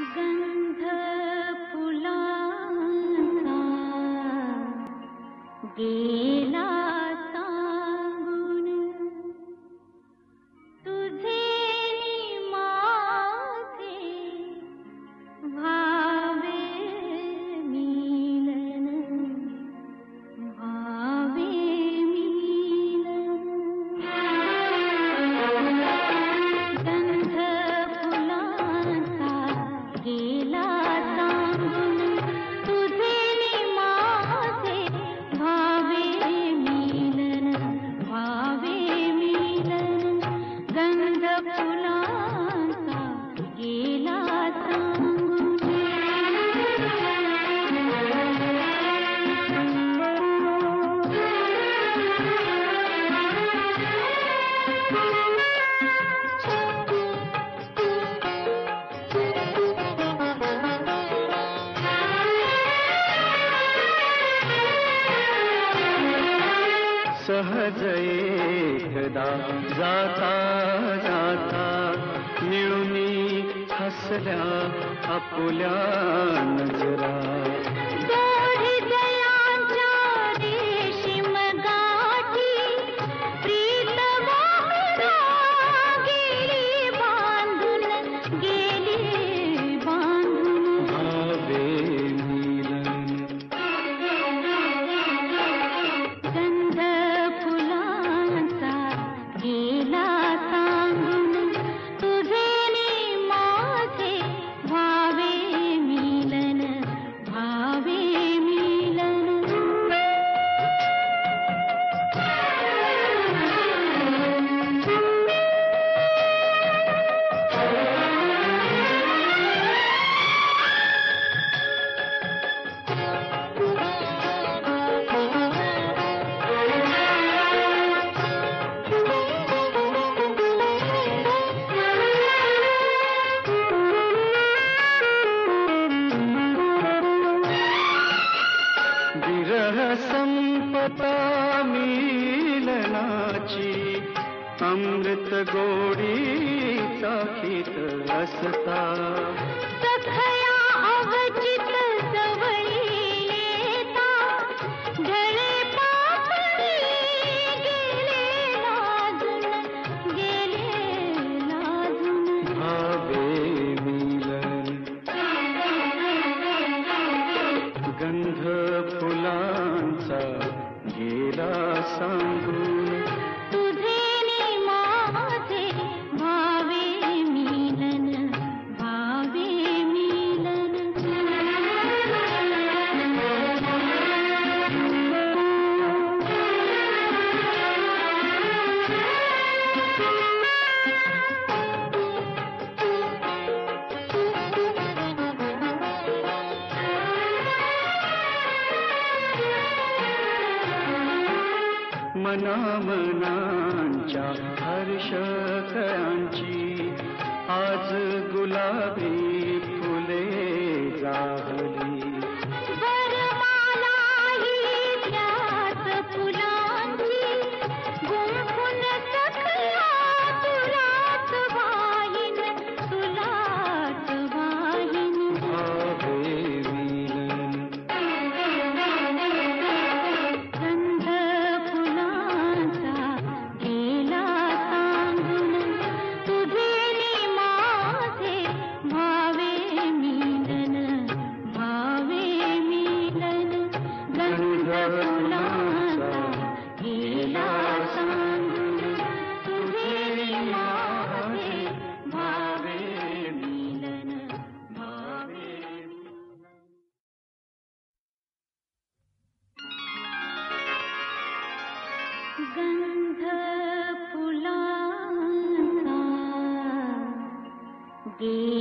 गंध फुलांचा गेला सांगून तुझे नि माझे भावे मिलन भावे मिलन गंध फुलांचा गेला सांगून तुझे नि माझे भावे मिलन भावे मिलन गंध फुलांचा गेला सहज एकदा जाता जाता मिळूनी हसल्या आपुल्या नजरा संपता मिलनाची अमृत गोडी चाखीत असता सखया अवचित जवळी येता ढळे पापणी गेले लाजून भावे मिलन गंध फुलांचा गेला सांगून तुझे नि माझे भावे मिलन भावे मिलन मनामनांच्या हर्षकयांची आज गुलाबी फुले जाहली वरमालाही त्याच फुलांची गुंफून सखया तुलाच वाहीन तुलाच वाहीन भावे मिलन गंध फुलांचा गेला सांगून तुझे नि माझे भावे मिलन भावे मिलन गंध फुलांचा गेला सांगून तुझे नि माझे भावे मिलन भावे गंध फुलांचा